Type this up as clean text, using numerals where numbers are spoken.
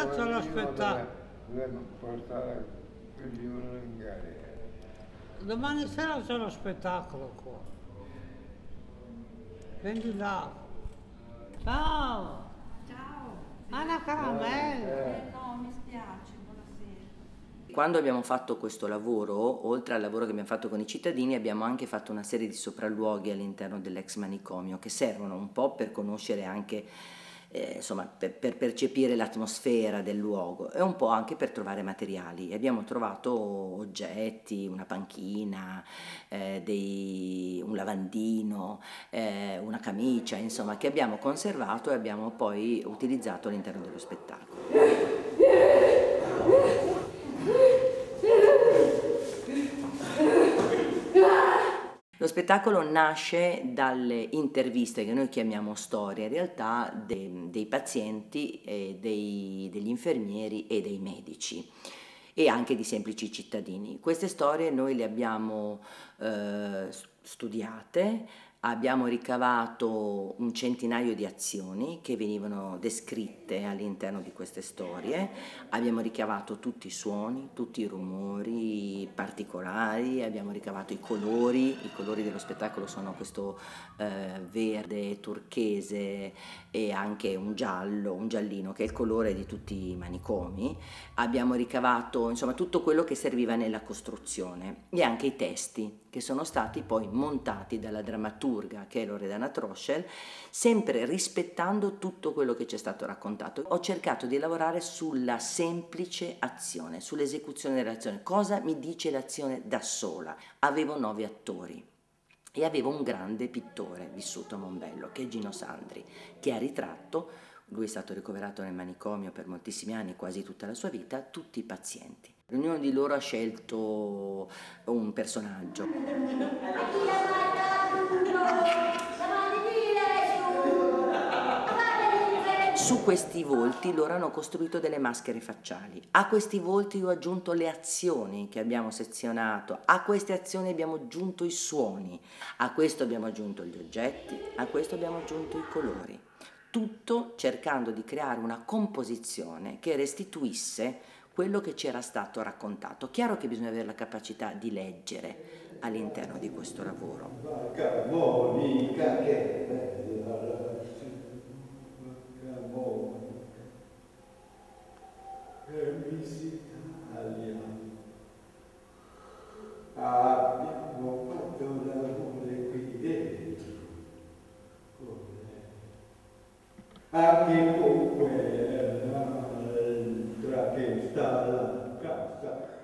c'è lo spettacolo. Dobbiamo portare il libro in galera. Domani sera c'è lo spettacolo qua. Prendi là. Ciao! Ciao. Anna Caramella! No, mi spiace, buonasera. Quando abbiamo fatto questo lavoro, oltre al lavoro che abbiamo fatto con i cittadini, abbiamo anche fatto una serie di sopralluoghi all'interno dell'ex manicomio che servono un po' per conoscere anche, insomma, per percepire l'atmosfera del luogo e un po' anche per trovare materiali. Abbiamo trovato oggetti, una panchina, un lavandino, una camicia, insomma, che abbiamo conservato e abbiamo poi utilizzato all'interno dello spettacolo. Lo spettacolo nasce dalle interviste che noi chiamiamo storie, in realtà dei pazienti, degli infermieri e dei medici e anche di semplici cittadini. Queste storie noi le abbiamo studiate, abbiamo ricavato un centinaio di azioni che venivano descritte all'interno di queste storie, abbiamo ricavato tutti i suoni, tutti i rumori particolari, abbiamo ricavato i colori dello spettacolo sono questo verde, turchese e anche un giallo, un giallino che è il colore di tutti i manicomi, abbiamo ricavato insomma tutto quello che serviva nella costruzione e anche i testi che sono stati poi montati dalla drammaturga che è Loredana Troschel, sempre rispettando tutto quello che ci è stato raccontato. Ho cercato di lavorare sulla semplice azione, sull'esecuzione dell'azione. Cosa mi dice l'azione da sola? Avevo 9 attori e avevo un grande pittore vissuto a Mombello, che è Gino Sandri, che ha ritratto, lui è stato ricoverato nel manicomio per moltissimi anni, quasi tutta la sua vita, tutti i pazienti. Ognuno di loro ha scelto un personaggio. Su questi volti loro hanno costruito delle maschere facciali, a questi volti io ho aggiunto le azioni che abbiamo sezionato, a queste azioni abbiamo aggiunto i suoni, a questo abbiamo aggiunto gli oggetti, a questo abbiamo aggiunto i colori, tutto cercando di creare una composizione che restituisse quello che ci era stato raccontato. Chiaro che bisogna avere la capacità di leggere all'interno di questo lavoro. Monica, che bella. Abbiamo fatto l'amore qui dentro, anche con quell'altra che sta alla casa.